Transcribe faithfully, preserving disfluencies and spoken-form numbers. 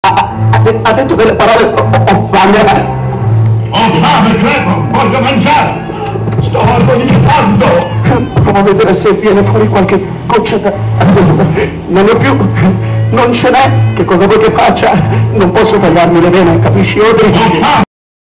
Ha, ha detto delle parole ho fame. Ho fame, Greco, voglio mangiare. Sto agonizzando. Provo a vedere se viene fuori qualche goccia da... Non ne ho più, non ce n'è. Che cosa vuoi che faccia? Non posso tagliarmi le vene, capisci, Audrey?